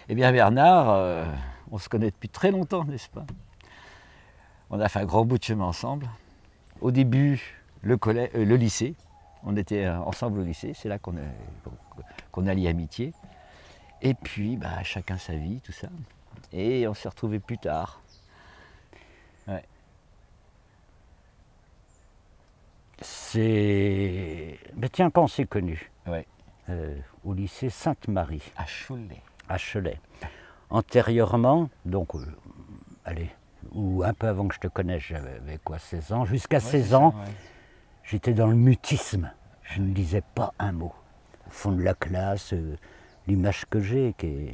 Eh bien Bernard, on se connaît depuis très longtemps, n'est-ce pas? On a fait un grand bout de chemin ensemble. Au début, le lycée. On était ensemble au lycée, c'est là qu'on a lié amitié. Et puis, bah, chacun sa vie, tout ça. Et on s'est retrouvés plus tard. Ouais. Ben tiens, quand on s'est connus, Ouais. au lycée Sainte-Marie, À Cholet. à Cholet. Antérieurement, donc, allez, ou un peu avant que je te connaisse, j'avais quoi, 16 ans. Jusqu'à 16 ans, ouais. j'étais dans le mutisme. Je ne disais pas un mot. Au fond de la classe, l'image que j'ai, qui est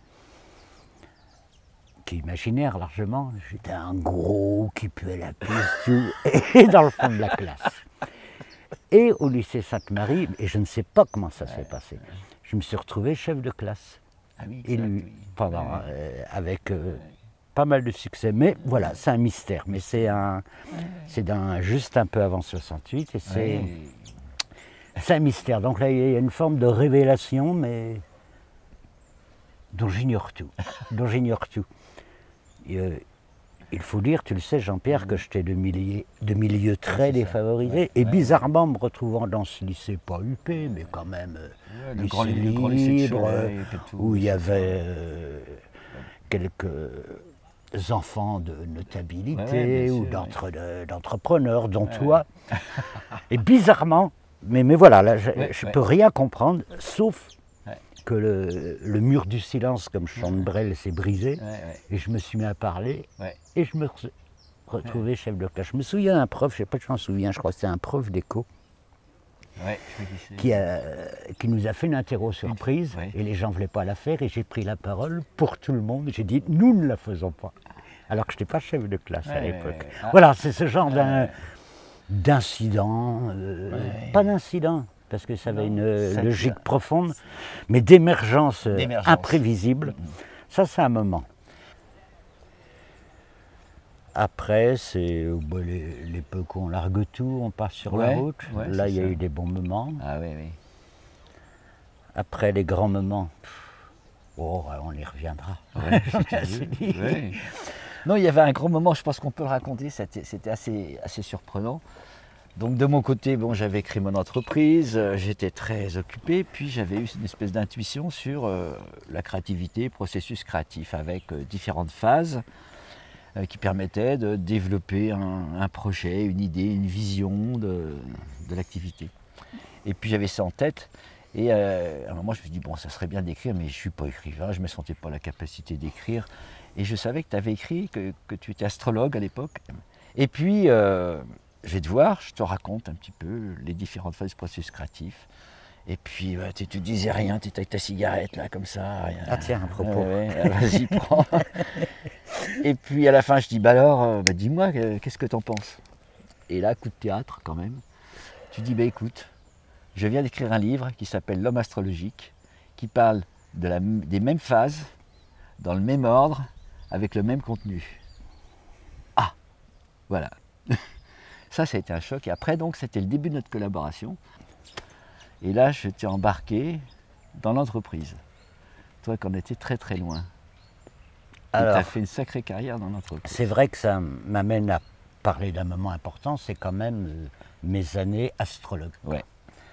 imaginaire largement, j'étais un gros qui puait la pisse, tout, et dans le fond de la classe. Et au lycée Sainte-Marie, et je ne sais pas comment ça s'est passé, je me suis retrouvé chef de classe. Ah oui, Élu, avec pas mal de succès. Mais voilà, c'est un mystère. Mais c'est juste un peu avant 68 et c'est un mystère. Donc là, il y a une forme de révélation, mais dont j'ignore tout. Il faut dire, tu le sais Jean-Pierre, que j'étais de milieu très défavorisé. Et bizarrement, me retrouvant dans ce lycée, pas UP, mais quand même le grand lycée de Cholet, où il y avait quelques enfants de notabilité ou d'entrepreneurs, dont toi. Et bizarrement, mais voilà, là, je peux rien comprendre, sauf que le mur du silence, comme chante Brel, s'est brisé, et je me suis mis à parler, et je me retrouvais chef de classe. Je me souviens d'un prof, je ne sais pas si je m'en souviens, je crois que c'est un prof d'éco, qui nous a fait une interro surprise, et les gens ne voulaient pas la faire, et j'ai pris la parole pour tout le monde, j'ai dit, nous ne la faisons pas, alors que je n'étais pas chef de classe à l'époque. Voilà, c'est ce genre d'incident, pas d'incident, parce que ça avait une logique profonde, mais d'émergence imprévisible. Ça, c'est un moment. Après, c'est l'époque où on largue tout, on part sur la route. Là, il y a eu des bons moments. Ah oui, oui. Après, les grands moments, on y reviendra. Non, il y avait un grand moment, je pense qu'on peut le raconter, c'était assez surprenant. Donc de mon côté, bon, j'avais créé mon entreprise, j'étais très occupé, puis j'avais eu une espèce d'intuition sur la créativité, processus créatif, avec différentes phases qui permettaient de développer un projet, une idée, une vision de l'activité. Et puis j'avais ça en tête, et à un moment je me suis dit, bon, ça serait bien d'écrire, mais je ne suis pas écrivain, je ne me sentais pas la capacité d'écrire, et je savais que tu avais écrit, que tu étais astrologue à l'époque. Et puis, je vais te voir, je te raconte un petit peu les différentes phases du processus créatif. Et puis, tu disais rien, tu étais avec ta cigarette, là, comme ça. Rien. Ah tiens, à propos. Vas-y, prends. Et puis, à la fin, je dis, bah alors, dis-moi, qu'est-ce que t'en penses? Et là, coup de théâtre, quand même. Tu dis, bah écoute, je viens d'écrire un livre qui s'appelle L'homme astrologique, qui parle des mêmes phases, dans le même ordre, avec le même contenu. Ah, voilà. Ça a été un choc. Et après, donc, c'était le début de notre collaboration. Et là, je t'ai embarqué dans l'entreprise. Toi, qu'on était très très loin. Tu as fait une sacrée carrière dans l'entreprise. C'est vrai que ça m'amène à parler d'un moment important, c'est quand même mes années astrologue. Ouais.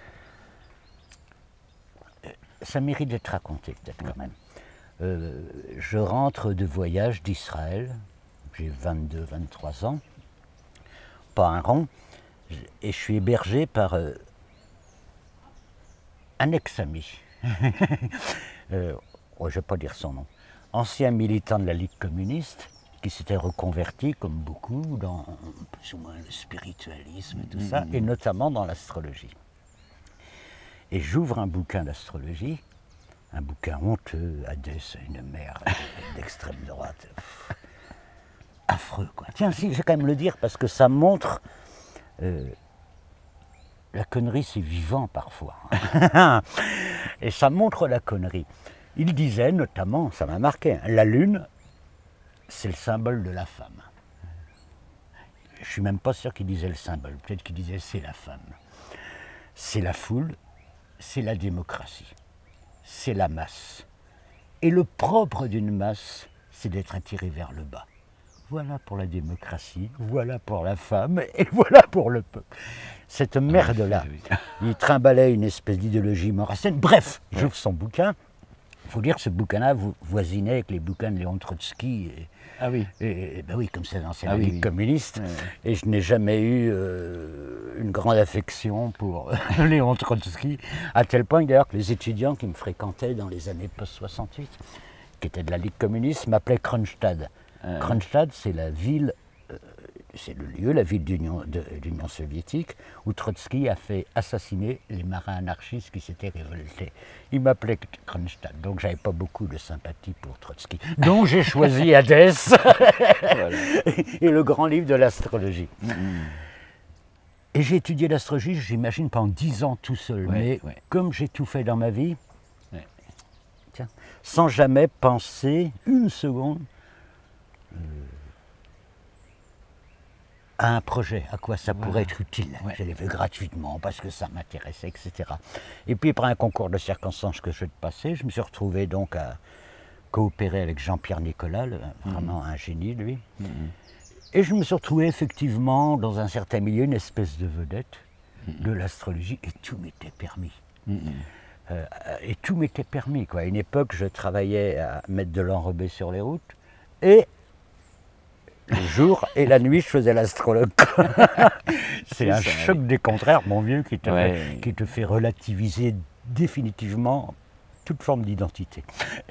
Ça mérite d'être raconté, peut-être quand même. Je rentre de voyage d'Israël, j'ai 22, 23 ans. Pas un rond, et je suis hébergé par un ex-ami, je ne vais pas dire son nom, ancien militant de la Ligue communiste, qui s'était reconverti, comme beaucoup, dans plus ou moins le spiritualisme et tout ça, et notamment dans l'astrologie. Et j'ouvre un bouquin d'astrologie, un bouquin honteux, Hadès, une mère d'extrême droite. Affreux, quoi. Tiens, si, je vais quand même le dire, parce que ça montre... la connerie, c'est vivant, parfois. Et ça montre la connerie. Il disait, notamment, ça m'a marqué, hein, la lune, c'est le symbole de la femme. Je ne suis même pas sûr qu'il disait le symbole, peut-être qu'il disait c'est la femme. C'est la foule, c'est la démocratie, c'est la masse. Et le propre d'une masse, c'est d'être attiré vers le bas. Voilà pour la démocratie, voilà pour la femme, et voilà pour le peuple. Cette merde-là, il trimballait une espèce d'idéologie maurassienne. Bref, j'ouvre son bouquin. Il faut dire que ce bouquin-là voisinait avec les bouquins de Léon Trotsky. Ah oui. Et ben oui, comme c'est l'ancienne Ligue communiste. Et je n'ai jamais eu une grande affection pour Léon Trotsky, à tel point d'ailleurs que les étudiants qui me fréquentaient dans les années post-68, qui étaient de la Ligue communiste, m'appelaient Kronstadt. Kronstadt, c'est la ville, c'est le lieu, la ville d'Union soviétique, où Trotsky a fait assassiner les marins anarchistes qui s'étaient révoltés. Il m'appelait Kronstadt, donc j'avais pas beaucoup de sympathie pour Trotsky. Donc j'ai choisi Hadès et le grand livre de l'astrologie. Et j'ai étudié l'astrologie, j'imagine, pendant 10 ans tout seul. Mais comme j'ai tout fait dans ma vie, tiens, sans jamais penser une seconde à un projet, à quoi ça pourrait être utile. Je l'ai fait gratuitement parce que ça m'intéressait, etc. Et puis, par un concours de circonstances que je vais te passer, je me suis retrouvé donc à coopérer avec Jean-Pierre Nicolas, vraiment un génie, lui. Et je me suis retrouvé effectivement dans un certain milieu, une espèce de vedette de l'astrologie, et tout m'était permis. Et tout m'était permis, quoi. À une époque, je travaillais à mettre de l'enrobé sur les routes, et le jour et la nuit, je faisais l'astrologue. C'est un choc des contraires, mon vieux, qui te fait relativiser définitivement toute forme d'identité.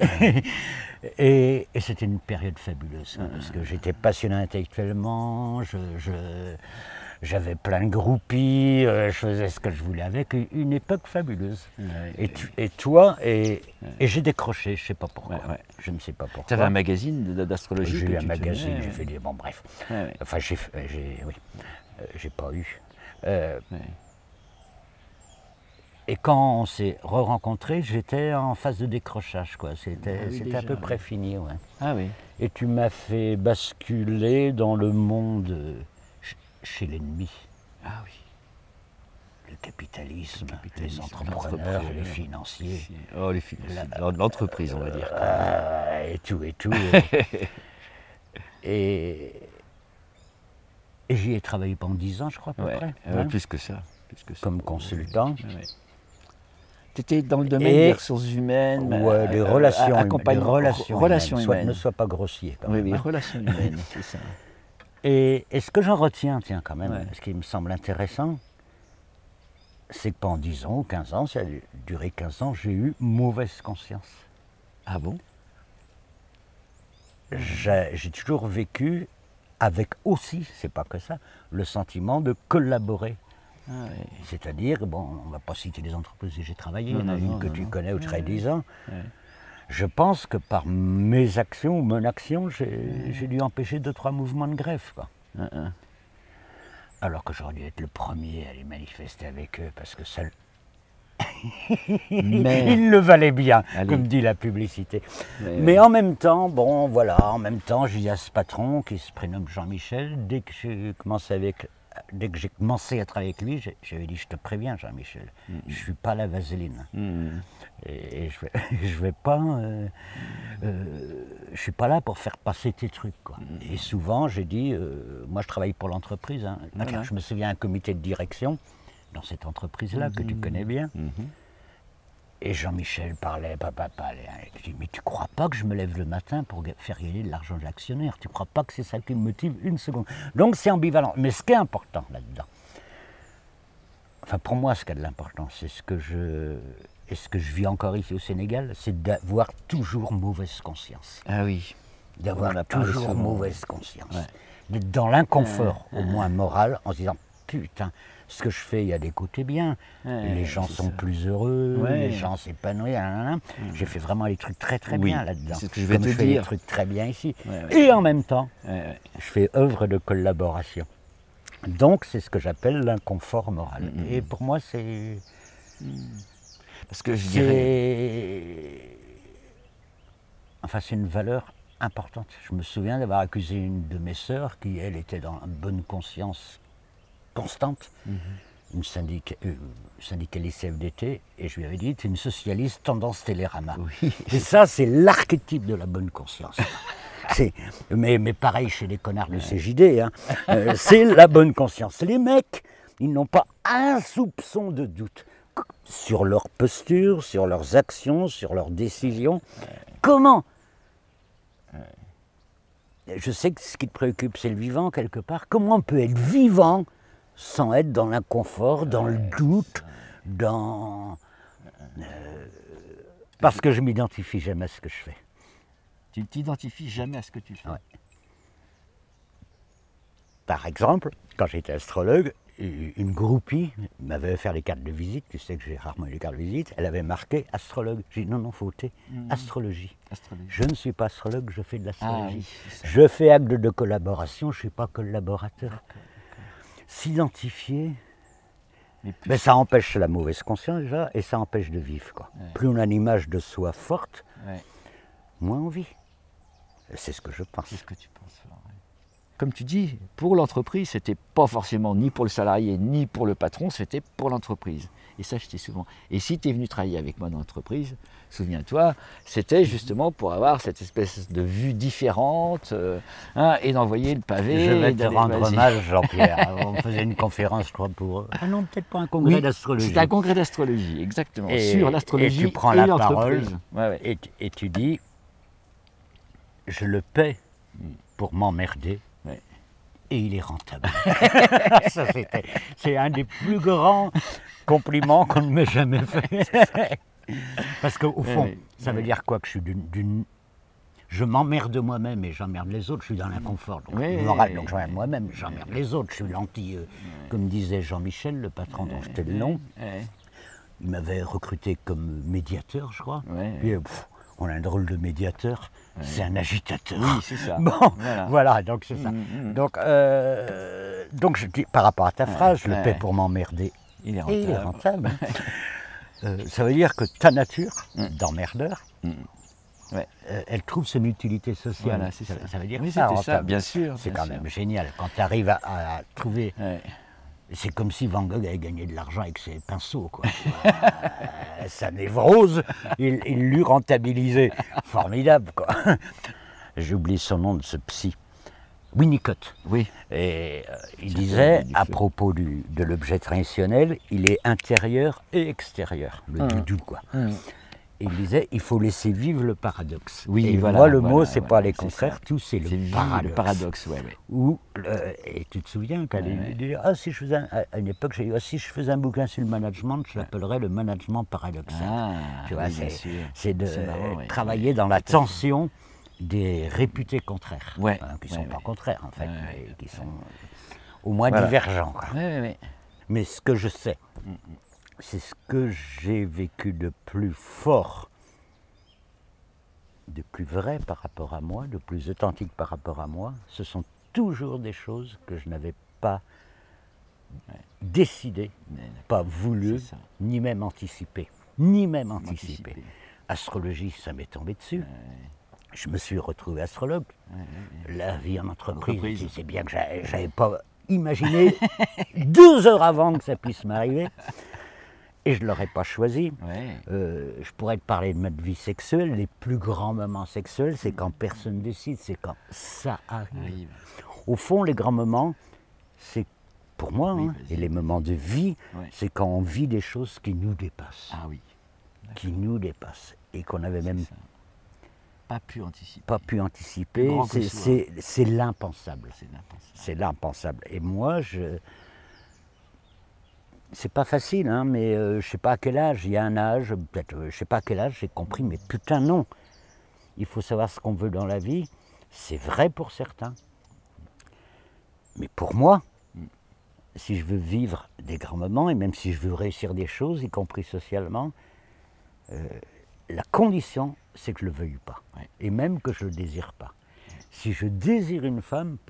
Et c'était une période fabuleuse, parce que j'étais passionné intellectuellement, j'avais plein de groupies, je faisais ce que je voulais avec, une époque fabuleuse. Et toi, et j'ai décroché, je ne sais pas pourquoi. Je ne sais pas pourquoi. Tu avais un magazine d'astrologie? J'ai eu un magazine, j'ai fait des... Bon, bref. Enfin, j'ai pas eu. Et quand on s'est re-rencontrés, j'étais en phase de décrochage, quoi. C'était à peu près fini, Ah oui. Et tu m'as fait basculer dans le monde chez l'ennemi. Ah oui. Le capitalisme, les entrepreneurs, les financiers. Oh, les financiers. L'entreprise, on va dire. Et tout. Et j'y ai travaillé pendant 10 ans, je crois, à peu près. Plus que ça. Comme consultant. Tu étais dans le domaine des ressources humaines, des relations humaines. Ne sois pas grossier. Quand même, oui, relations humaines, c'est ça. Et ce que j'en retiens, tiens, quand même, ce qui me semble intéressant, c'est que pendant 10 ans ou 15 ans, ça a duré 15 ans, j'ai eu mauvaise conscience. Ah bon? J'ai toujours vécu avec aussi, c'est pas que ça, le sentiment de collaborer. C'est-à-dire, bon, on ne va pas citer les entreprises où j'ai travaillé, il y en a une que tu connais où tu travailles 10 ans. Je pense que par mes actions ou mon action, j'ai dû empêcher 2-3 mouvements de grève, quoi. Alors que j'aurais dû être le premier à aller manifester avec eux, parce que seul... il le valait bien, comme dit la publicité. Mais en même temps, bon, voilà, je dis à ce patron qui se prénomme Jean-Michel, dès que j'ai commencé à travailler avec lui, j'avais dit, je te préviens Jean-Michel, je ne suis pas la vaseline. Et je vais pas, je suis pas là pour faire passer tes trucs, quoi. Et souvent, j'ai dit, moi je travaille pour l'entreprise, hein. Je me souviens un comité de direction dans cette entreprise-là que tu connais bien. Et Jean-Michel parlait, je dis, mais tu crois pas que je me lève le matin pour faire gagner de l'argent de l'actionnaire? Tu crois pas que c'est ça qui me motive une seconde? Donc c'est ambivalent. Mais ce qui est important là-dedans, enfin pour moi ce qui a de l'importance, c'est ce que je vis encore ici au Sénégal, c'est d'avoir toujours mauvaise conscience. Ah oui. D'avoir toujours mauvaise conscience. D'être dans l'inconfort, au moins moral, en se disant, putain, ce que je fais, il y a des côtés bien. Les gens sont plus heureux, les gens s'épanouissent. J'ai fait vraiment des trucs très bien là-dedans. C'est ce que je vais te dire. Je fais des trucs très bien ici. Et en même temps, je fais œuvre de collaboration. Donc c'est ce que j'appelle l'inconfort moral. Et pour moi, c'est... Parce que je dirais... Enfin, c'est une valeur importante. Je me souviens d'avoir accusé une de mes sœurs qui, elle, était dans une bonne conscience constante, une syndicaliste CFDT, et je lui avais dit, tu es une socialiste tendance Télérama. Oui. Et ça, c'est l'archétype de la bonne conscience. Mais pareil chez les connards de CJD, hein. C'est la bonne conscience. Les mecs, ils n'ont pas un soupçon de doute sur leur posture, sur leurs actions, sur leurs décisions. Comment? Je sais que ce qui te préoccupe, c'est le vivant quelque part. Comment on peut être vivant sans être dans l'inconfort, dans le doute, dans... Parce que je m'identifie jamais à ce que je fais. Tu ne t'identifies jamais à ce que tu fais. Ouais. Par exemple, quand j'étais astrologue, une groupie m'avait fait les cartes de visite, tu sais que j'ai rarement eu les cartes de visite, elle avait marqué astrologue. J'ai dit non, fauté, astrologie. Je ne suis pas astrologue, je fais de l'astrologie. Je fais acte de collaboration, je ne suis pas collaborateur. S'identifier, mais ça empêche la mauvaise conscience déjà, et ça empêche de vivre, quoi. Ouais. Plus on a une image de soi forte, moins on vit. C'est ce que je pense. C'est ce que tu penses. Comme tu dis, pour l'entreprise, c'était pas forcément ni pour le salarié, ni pour le patron, c'était pour l'entreprise. Et ça, je t'ai souvent. Et si tu es venu travailler avec moi dans l'entreprise, souviens-toi, c'était justement pour avoir cette espèce de vue différente, et d'envoyer le pavé. Je vais te rendre hommage, Jean-Pierre. On faisait une conférence, je crois, pour... Ah non, peut-être pas un congrès d'astrologie. C'était un congrès d'astrologie, exactement, sur l'astrologie. Et tu prends la parole, et tu dis, je le paie pour m'emmerder. Et il est rentable. C'est un des plus grands compliments qu'on ne m'ait jamais fait. Parce qu'au fond, ça veut dire quoi? Que je suis je m'emmerde moi-même et j'emmerde les autres, je suis dans l'inconfort. Donc, moral, donc j'emmerde moi-même, j'emmerde les autres, je suis l'anti... comme disait Jean-Michel, le patron dont je t'ai le nom, il m'avait recruté comme médiateur, je crois. Puis, on a un drôle de médiateur, c'est un agitateur. Oui, c'est ça. Bon, voilà, donc c'est ça. Donc je dis, par rapport à ta phrase, je le paie pour m'emmerder. Il est rentable. Et il est rentable. Ça veut dire que ta nature, d'emmerdeur, elle trouve son utilité sociale. Voilà, ça veut dire oui, ça, ça, bien sûr. C'est quand même génial. Quand tu arrives à trouver... C'est comme si Van Gogh avait gagné de l'argent avec ses pinceaux, quoi. Sa névrose, il l'eût rentabilisé. Formidable, quoi. J'oublie son nom de ce psy. Winnicott. Oui. Et il disait, à propos de l'objet traditionnel, il est intérieur et extérieur, le doudou, quoi. Et il disait, il faut laisser vivre le paradoxe. Oui, et voilà, moi, le mot, c'est pas les contraires, tout c'est le paradoxe. Le paradoxe, Et tu te souviens qu'à si je faisais à une époque, j'ai dit, si je faisais un bouquin sur le management, je l'appellerais le management paradoxal. Tu vois, c'est de travailler dans la tension des réputés contraires, qui ne sont pas contraires en fait, mais qui sont au moins divergents. Mais ce que je sais, c'est ce que j'ai vécu de plus fort, de plus vrai par rapport à moi, de plus authentique par rapport à moi. Ce sont toujours des choses que je n'avais pas décidé, pas voulu, ni même anticipé. Astrologie, ça m'est tombé dessus. Je me suis retrouvé astrologue. La vie en entreprise. C'est bien que j'avais pas imaginé 2 heures avant que ça puisse m'arriver. Et je ne l'aurais pas choisi. Je pourrais te parler de notre vie sexuelle. Les plus grands moments sexuels, c'est quand personne décide, c'est quand ça arrive. Au fond, les grands moments, c'est pour moi, et les moments de vie, c'est quand on vit des choses qui nous dépassent. Qui nous dépassent. Et qu'on n'avait même pas pu anticiper. C'est l'impensable. C'est l'impensable. Et moi, c'est pas facile, mais je sais pas à quel âge, il y a un âge, peut-être, je sais pas à quel âge, j'ai compris, mais putain non. Il faut savoir ce qu'on veut dans la vie, c'est vrai pour certains. Mais pour moi, si je veux vivre des grands moments, et même si je veux réussir des choses, y compris socialement, la condition, c'est que je le veuille pas, et même que je le désire pas. Si je désire une femme,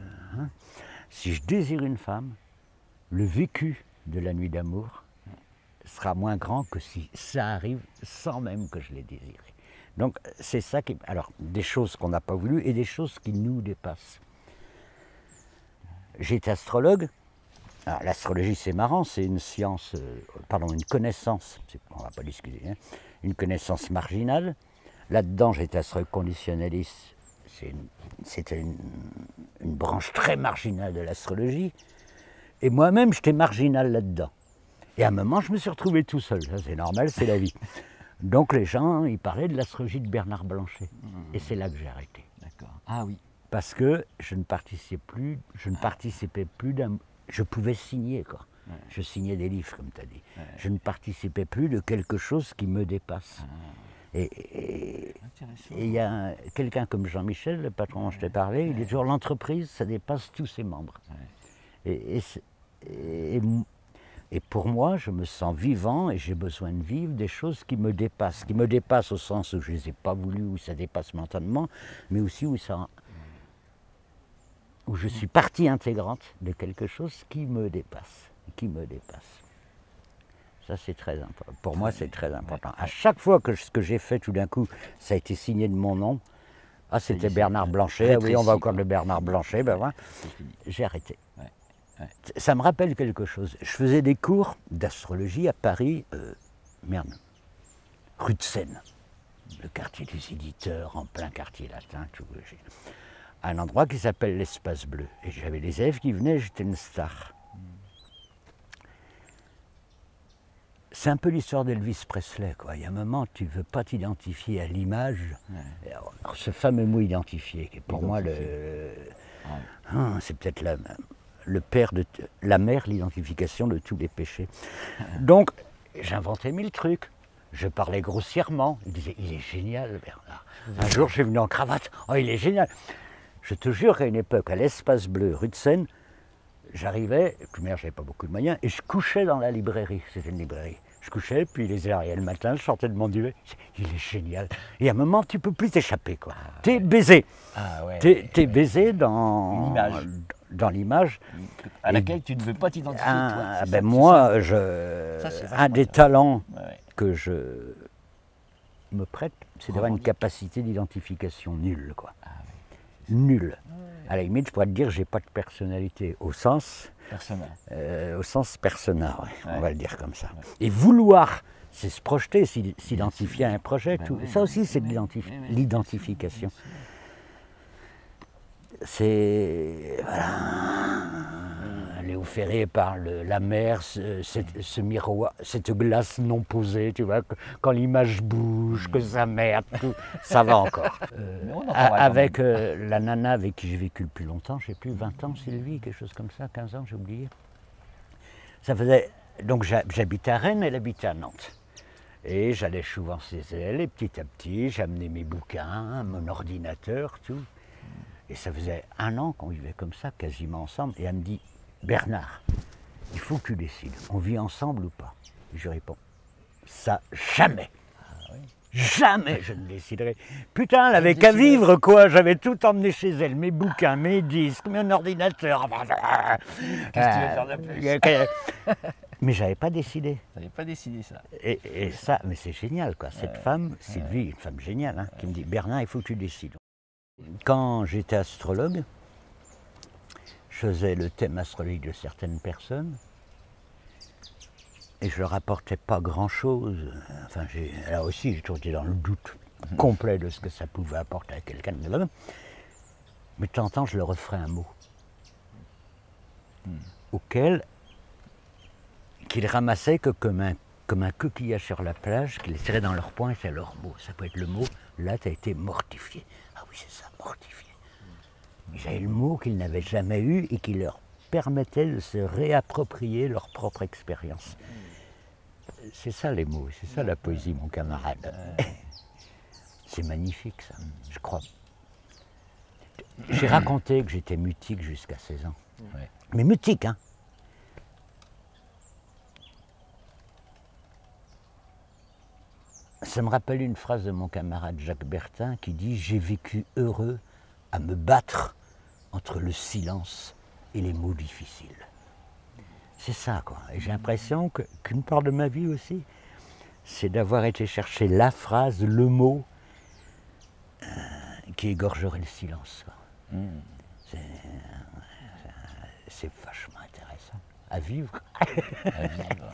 le vécu de la nuit d'amour sera moins grand que si ça arrive sans même que je l'ai désiré. Donc c'est ça qui... Alors, des choses qu'on n'a pas voulu et des choses qui nous dépassent. J'étais astrologue, Alors, l'astrologie, c'est marrant, c'est une science, une connaissance, on ne va pas l'excuser, hein, une connaissance marginale. Là-dedans, j'étais astroconditionnaliste, c'était une branche très marginale de l'astrologie. Et moi-même, j'étais marginal là-dedans. Et à un moment, je me suis retrouvé tout seul. Ça, c'est normal, c'est la vie. Donc les gens, ils parlaient de l'astrologie de Bernard Blanchet. Et c'est là que j'ai arrêté. D'accord. Ah oui. Parce que je ne participais plus d'un... Je pouvais signer, quoi. Ouais. Je signais des livres, comme tu as dit. Ouais. Je ne participais plus de quelque chose qui me dépasse. Et il y a quelqu'un comme Jean-Michel, le patron dont je t'ai parlé, il dit toujours l'entreprise, ça dépasse tous ses membres. Et pour moi, je me sens vivant et j'ai besoin de vivre des choses qui me dépassent au sens où je ne les ai pas voulu, où ça dépasse mentalement, mais aussi où je suis partie intégrante de quelque chose qui me dépasse. Ça, c'est très important. Pour moi, c'est très important. À chaque fois que ce que j'ai fait, tout d'un coup, ça a été signé de mon nom. Ah, c'était Bernard Blanchet. Ah oui, on va encore de Bernard Blanchet. Ben voilà. J'ai arrêté. Ça me rappelle quelque chose. Je faisais des cours d'astrologie à Paris, rue de Seine, le quartier des éditeurs, en plein quartier latin, tout, à un endroit qui s'appelle l'Espace Bleu. Et j'avais des élèves qui venaient, j'étais une star. C'est un peu l'histoire d'Elvis Presley, quoi. Il y a un moment, tu ne veux pas t'identifier à l'image. Ouais. Alors, ce fameux mot identifié, qui est pour moi c'est peut-être la mère, l'identification de tous les péchés. Donc, j'inventais 1000 trucs. Je parlais grossièrement. Il disait, il est génial, Bernard. Un jour, je suis venu en cravate. Oh, il est génial. Je te jure qu'à une époque, à l'Espace Bleu, rue de Seine, j'arrivais, je n'avais pas beaucoup de moyens, et je couchais dans la librairie. C'était une librairie. Je couchais, puis les heures, et le matin, je sortais de mon duvet. Il est génial. Et à un moment, tu ne peux plus t'échapper, quoi. T'es baisé. Ah ouais. T'es baisé dans l'image. À laquelle tu ne veux pas t'identifier, toi. Ben moi, un des talents que je me prête, c'est d'avoir une capacité d'identification nulle, quoi. Nulle. À la limite, je pourrais te dire que je n'ai pas de personnalité au sens persona. On va le dire comme ça. Ouais. Et vouloir, c'est se projeter, s'identifier à un projet. Tout. Ça aussi, c'est de l'identification. C'est... Voilà. Léo Ferré parle de la mer, ce miroir, cette glace non posée, tu vois, quand l'image bouge, que ça merde, tout, ça va encore. Avec la nana avec qui j'ai vécu le plus longtemps, je ne sais plus, 20 ans, Sylvie, quelque chose comme ça, 15 ans, j'ai oublié. Ça faisait... Donc j'habitais à Rennes, elle habitait à Nantes. Et j'allais souvent chez elle, et petit à petit, j'amenais mes bouquins, mon ordinateur, tout. Et ça faisait 1 an qu'on vivait comme ça, quasiment ensemble, et elle me dit, Bernard, il faut que tu décides, on vit ensemble ou pas? Je réponds, ça jamais. Ah oui. Jamais je ne déciderai. Putain, elle avait qu'à vivre, quoi. J'avais tout emmené chez elle, mes bouquins, mes disques, mon ordinateur. Qu'est-ce que tu veux faire de plus? Mais j'avais pas décidé. Tu n'avais pas décidé ça. Et ça, mais c'est génial, quoi. Cette femme, Sylvie, une femme géniale, hein, qui me dit, Bernard, il faut que tu décides. Quand j'étais astrologue, je faisais le thème astrologique de certaines personnes et je leur apportais pas grand-chose. Enfin, là aussi, j'ai toujours été dans le doute complet de ce que ça pouvait apporter à quelqu'un. Mais de temps en temps, je leur offrais un mot qu'ils ramassaient comme un coquillage sur la plage, qu'ils serraient dans leur poing et c'est leur mot. Ça peut être le mot, là, tu as été mortifié. Ah oui, c'est ça, mortifié. Ils avaient le mot qu'ils n'avaient jamais eu et qui leur permettait de se réapproprier leur propre expérience. C'est ça les mots, c'est ça la poésie, mon camarade. C'est magnifique ça, je crois. J'ai raconté que j'étais mutique jusqu'à 16 ans. Mais mutique, hein. Ça me rappelle une phrase de mon camarade Jacques Bertin qui dit « J'ai vécu heureux à me battre entre le silence et les mots difficiles. » C'est ça, quoi. Et j'ai l'impression qu'une part de ma vie aussi, c'est d'avoir été chercher la phrase, le mot qui égorgerait le silence. C'est vachement intéressant. à vivre. À vivre.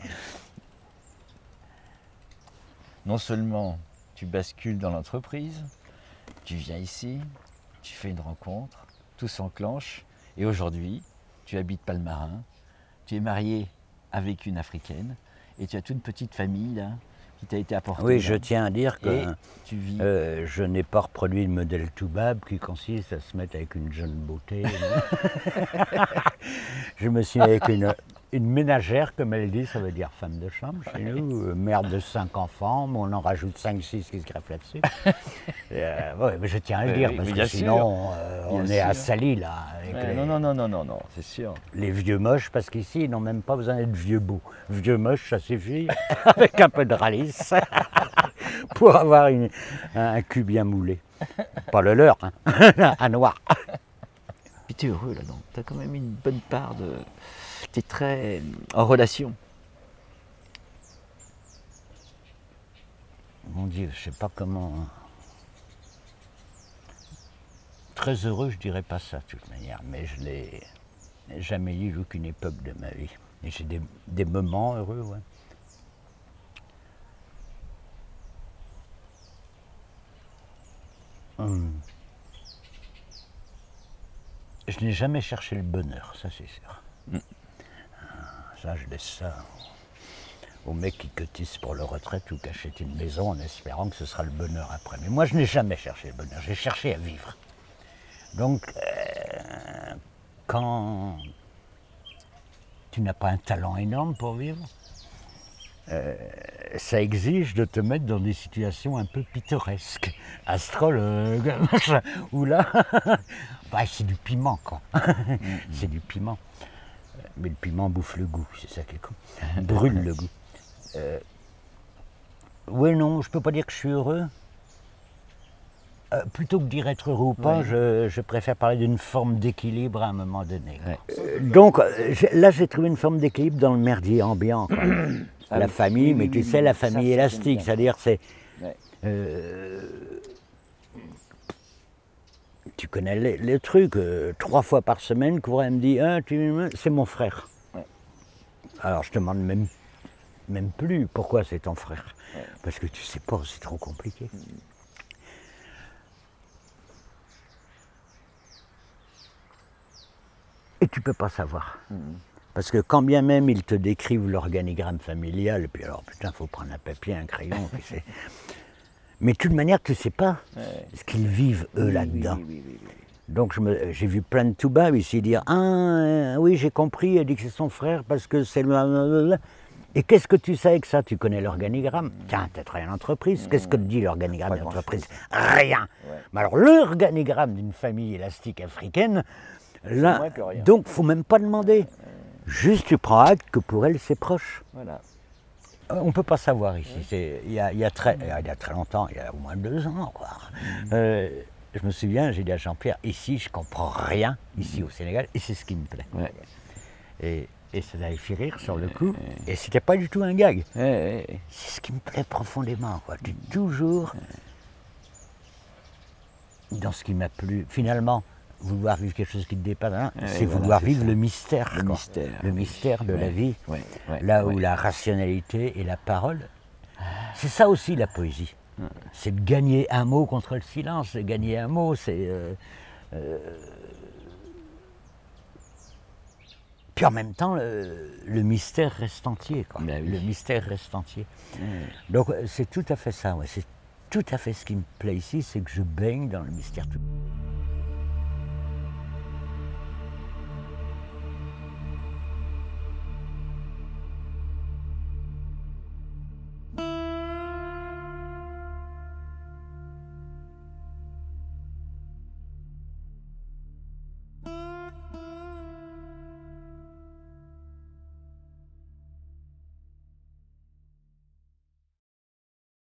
Non seulement tu bascules dans l'entreprise, tu viens ici, tu fais une rencontre, tout s'enclenche, et aujourd'hui, tu habites Palmarin, tu es marié avec une Africaine, et tu as toute une petite famille là, qui t'a été apportée. Oui, là. je tiens à dire que tu vis... je n'ai pas reproduit le modèle Toubab qui consiste à se mettre avec une jeune beauté. Je me suis mis avec une ménagère, comme elle dit, ça veut dire femme de chambre chez nous, mère de 5 enfants, mais on en rajoute 5-6 qui se greffent là-dessus. Ouais, mais je tiens à le dire, parce que sinon on est assaillis là. Avec non, c'est sûr. Les vieux moches, parce qu'ici ils n'ont même pas besoin d'être vieux beaux. Vieux moches, ça suffit, avec un peu de ralice, pour avoir un cul bien moulé. Pas le leur, hein. Un noir. Puis tu es heureux là-dedans, tu as quand même une bonne part de... Tu es très en relation. Mon Dieu, je sais pas comment... Très heureux, je dirais pas ça de toute manière, mais je n'ai jamais eu aucune époque de ma vie. Et j'ai des moments heureux, ouais. Je n'ai jamais cherché le bonheur, ça c'est sûr. Ça, je laisse ça aux mecs qui cotisent pour leur retraite ou qui achètent une maison en espérant que ce sera le bonheur après. Mais moi, je n'ai jamais cherché le bonheur, j'ai cherché à vivre. Donc, quand tu n'as pas un talent énorme pour vivre, ça exige de te mettre dans des situations un peu pittoresques, astrologue, machin, où là, bah, c'est du piment, quoi. C'est du piment. Mais le piment bouffe le goût, c'est ça qui est con. Brûle le goût. Oui, non, je peux pas dire que je suis heureux. Plutôt que de dire être heureux ou pas, je préfère parler d'une forme d'équilibre à un moment donné. Donc là, j'ai trouvé une forme d'équilibre dans le merdier ambiant. Quoi. La famille, mais tu sais, la famille élastique, c'est-à-dire c'est... Tu connais les trucs, 3 fois par semaine, Courret me dit ah, c'est mon frère. Alors je te demande même plus pourquoi c'est ton frère. Parce que tu sais pas, c'est trop compliqué. Et tu peux pas savoir. Parce que quand bien même ils te décrivent l'organigramme familial, et puis alors putain, faut prendre un papier, un crayon, puis c'est... Mais de toute manière, tu ne sais pas ce qu'ils vivent, eux, là-dedans. Oui. Donc j'ai vu plein de Toubab ici dire « Ah, oui, j'ai compris, elle dit que c'est son frère parce que c'est... » Et qu'est-ce que tu sais avec ça? Tu connais l'organigramme? Tiens, tu as travaillé en entreprise. Qu'est-ce que te dit l'organigramme d'une entreprise? Rien. Mais alors, l'organigramme d'une famille élastique africaine, là, donc, il ne faut même pas demander. Juste, tu prends acte que pour elle, c'est proche. Voilà. On ne peut pas savoir ici. Il y a très longtemps, il y a au moins 2 ans, quoi. Je me souviens, j'ai dit à Jean-Pierre, ici, je ne comprends rien, ici au Sénégal, et c'est ce qui me plaît. Et ça m'avait fait rire sur le coup, et c'était pas du tout un gag. C'est ce qui me plaît profondément, quoi. Tu es toujours dans ce qui m'a plu. Finalement, vouloir vivre quelque chose qui te dépasse, hein, c'est vouloir vivre le mystère. Le mystère de la vie. Là où la rationalité et la parole, c'est ça aussi la poésie. C'est de gagner un mot contre le silence. Gagner un mot, c'est... Puis en même temps, le mystère reste entier, quoi. Le mystère reste entier. Donc c'est tout à fait ça, c'est tout à fait ce qui me plaît ici, c'est que je baigne dans le mystère.